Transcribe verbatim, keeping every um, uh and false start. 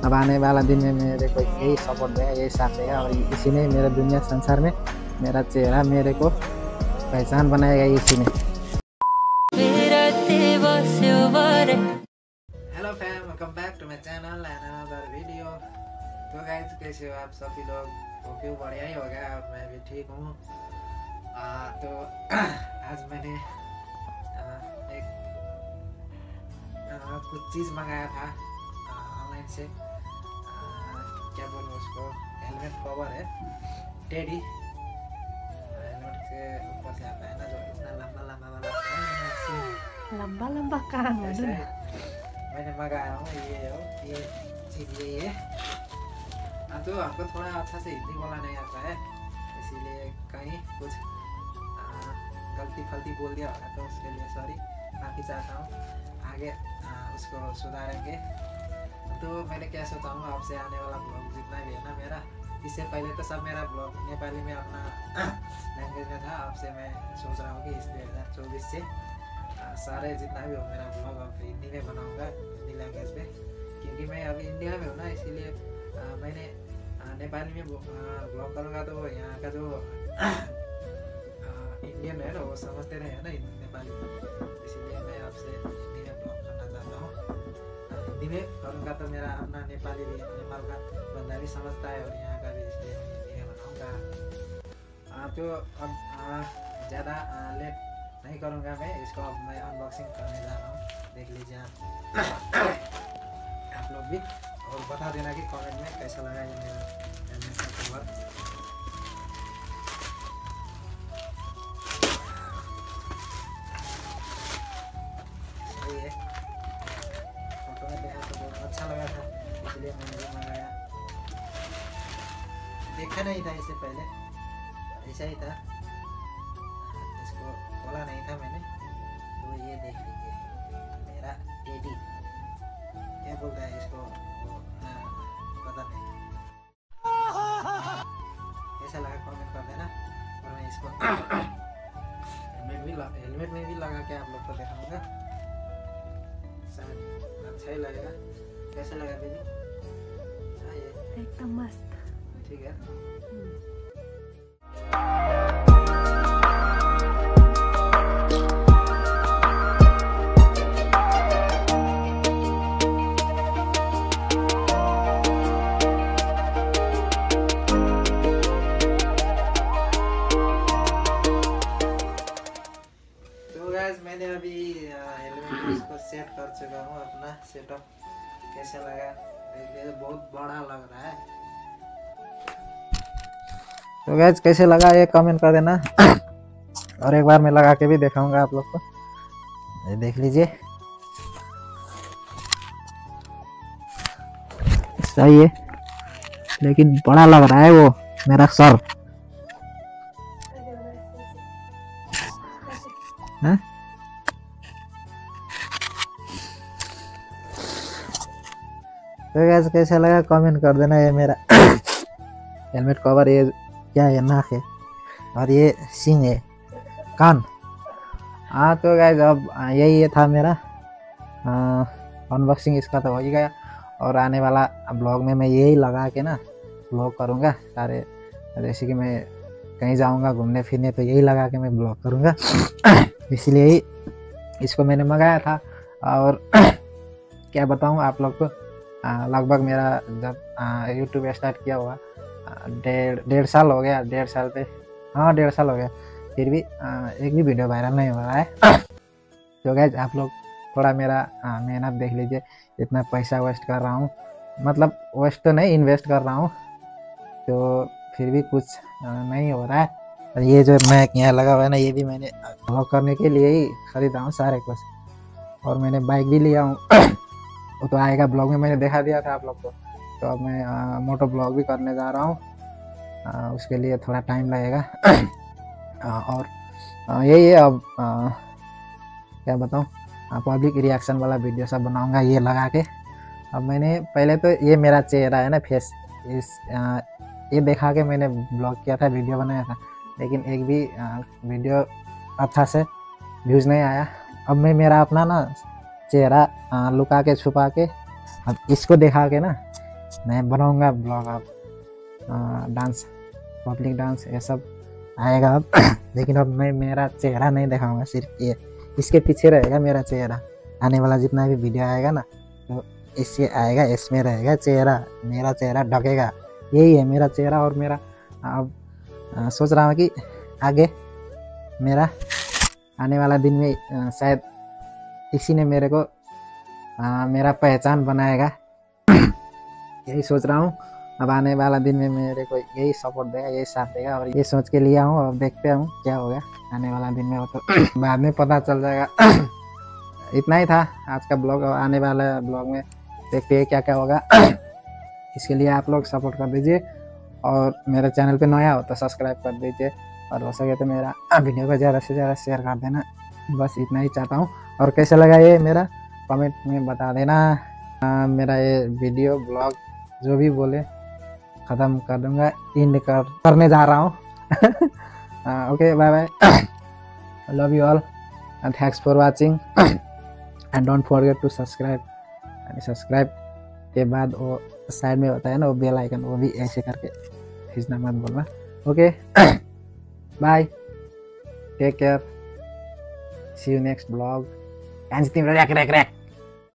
अब आने वाला दिन में मेरे को यही सपोर्ट देगा, यही साथ देगा और इसी ने मेरे दुनिया संसार में मेरा चेहरा मेरे को पहचान बनाएगा इसी ने। Hello fam, welcome back to my channel and another video. तो गाइस कैसे हो आप सभी लोग? होप यू बढ़िया ही हो गया और मैं भी ठीक हूँ। तो आज मैंने आ, एक आ, कुछ चीज़ मंगाया था ऑनलाइन से। आ, क्या बोलूँ उसको, हेलमेट कवर है टेडी। हेलमेट के ऊपर से आता है ना जो इतना लंबा लंबा वाला लंबा लंबा काम है। मैंने मंगाया हूँ ये हो ये चीज़ ये है। हाँ तो आपको थोड़ा अच्छा से हिंदी बोलना नहीं आता है, इसीलिए कहीं कुछ गलती फलती बोल दिया होगा तो उसके लिए सॉरी, माफ़ी चाहता हूँ। आगे आ, उसको सुधारेंगे। तो मैंने क्या सोचा हूँ आपसे आने वाला ब्लॉग जितना भी है ना मेरा, इससे पहले तो सब मेरा ब्लॉग नेपाली में अपना लैंग्वेज में था। आपसे मैं सोच रहा हूँ कि इस दो हज़ार चौबीस से आ, सारे जितना भी हो मेरा ब्लॉग अब हिंदी में बनाऊँगा, हिंदी लैंग्वेज में, क्योंकि मैं अभी इंडिया में हूँ ना, इसीलिए आ, मैंने आ, नेपाली में ब्लॉग करूँगा तो यहाँ का जो इंडियन है ना वो समझते नहीं है ना नेपाली, इसीलिए मैं आपसे हिंदी में ब्लॉग करना चाहता हूँ। हिंदी में करूँगा तो मेरा अपना नेपाली भी, नेपाल का बंदा भी समझता है और यहाँ का भी, इसलिए मैं हिंदी में बनाऊँगा। तो अब ज़्यादा लेट नहीं करूँगा मैं इसको, अब मैं अनबॉक्सिंग करने जा रहा हूँ। देख लीजिए आप आप लोग भी, और बता देना कि कमेंट में कैसा लगा ये मेरा हेलमेट का कवर। सही है, फोटो में देखा तो बहुत अच्छा लगा था, इसलिए मैंने भी मंगाया। देखा नहीं था इससे पहले, ऐसा ही था, इसको खोला नहीं था मैंने। तो ये देख लीजिए मेरा टेडी, क्या बोलता है इसको वो आ, पता नहीं। कैसा लगा कमेंट कर देना। और मैं इसको हेलमेट भी हेलमेट में भी लगा के आप लोग को दिखाऊंगा, शायद अच्छा ही लगेगा। कैसा लगा बेबी? हाँ ये एकदम मस्त, ठीक है। मैंने अभी हेलमेट इसको सेट कर चुका हूँ, अपना सेटअप। कैसा लगा देखिए, बहुत बड़ा लग रहा है। तो गाइस कैसे लगा ये कमेंट कर देना। और एक बार मैं लगा के भी दिखाऊंगा आप लोग को, ये देख लीजिए। सही है, लेकिन बड़ा लग रहा है वो मेरा सर। हाँ? तो गाइस कैसा लगा कमेंट कर देना। ये मेरा हेलमेट कवर, ये क्या है, नाक है और ये सींग है, कान। हाँ तो गाइस अब यही ये था मेरा अनबॉक्सिंग, इसका तो हो ही गया। और आने वाला ब्लॉग में मैं यही लगा के ना ब्लॉग करूँगा सारे, जैसे कि मैं कहीं जाऊँगा घूमने फिरने तो यही लगा के मैं ब्लॉग करूँगा। इसलिए ही इसको मैंने मंगाया था। और क्या बताऊँ आप लोग को, लगभग मेरा जब यूट्यूब स्टार्ट किया हुआ डेढ़ डेढ़ साल हो गया, डेढ़ साल पे हाँ डेढ़ साल हो गया, फिर भी आ, एक भी वीडियो वायरल नहीं हो रहा है। तो गाइस आप लोग थोड़ा मेरा मेहनत देख लीजिए, इतना पैसा वेस्ट कर रहा हूँ, मतलब वेस्ट तो नहीं, इन्वेस्ट कर रहा हूँ, तो फिर भी कुछ आ, नहीं हो रहा है। और ये जो मैक यहाँ लगा हुआ है ना, ये भी मैंने ब्लॉग करने के लिए ही खरीदा हूँ सारे कुछ। और मैंने बाइक भी लिया हूँ, वो तो आएगा ब्लॉग में, मैंने दिखा दिया था आप लोग को। तो अब मैं आ, मोटो ब्लॉग भी करने जा रहा हूँ, उसके लिए थोड़ा टाइम लगेगा। आ, और आ, यही है, अब आ, क्या बताऊँ, पब्लिक रिएक्शन वाला वीडियो सब बनाऊँगा ये लगा के। अब मैंने पहले तो ये मेरा चेहरा है ना, फेस, इस आ, ये देखा के मैंने ब्लॉग किया था, वीडियो बनाया था, लेकिन एक भी आ, वीडियो अच्छा से व्यूज़ नहीं आया। अब मैं मेरा अपना ना चेहरा लुका के छुपा के अब इसको दिखा के ना मैं बनाऊंगा ब्लॉग अब, डांस, पब्लिक डांस ये सब आएगा अब। लेकिन अब मैं मेरा चेहरा नहीं दिखाऊंगा, सिर्फ ये इसके पीछे रहेगा मेरा चेहरा। आने वाला जितना भी वीडियो आएगा ना तो इससे आएगा, इसमें रहेगा चेहरा, मेरा चेहरा ढकेगा। यही है मेरा चेहरा। और मेरा अब आ, सोच रहा हूँ कि आगे मेरा आने वाला दिन में आ, शायद इसी ने मेरे को आ, मेरा पहचान बनाएगा। यही सोच रहा हूँ। अब आने वाला दिन में मेरे को यही सपोर्ट देगा, यही साथ देगा, और ये सोच के लिया हूँ। अब देखते हूँ क्या होगा आने वाला दिन में, वो तो बाद में पता चल जाएगा। इतना ही था आज का ब्लॉग। और आने वाला ब्लॉग में देखते हैं क्या क्या होगा। इसके लिए आप लोग सपोर्ट कर दीजिए, और मेरे चैनल पे नया हो तो सब्सक्राइब कर दीजिए, और हो सके तो मेरा वीडियो को ज़्यादा से ज़्यादा शेयर कर देना। बस इतना ही चाहता हूँ। और कैसा लगा ये मेरा कमेंट में बता देना। आ, मेरा ये वीडियो ब्लॉग जो भी बोले ख़त्म कर दूँगा, एंड कर करने जा रहा हूँ। Okay, bye bye, love you all and thanks for watching and don't forget to subscribe. Subscribe के बाद वो साइड में होता है ना वो बेल आइकन, वो भी ऐसे करके खींचना मत बोलना। Okay, bye, take care, see you next blog.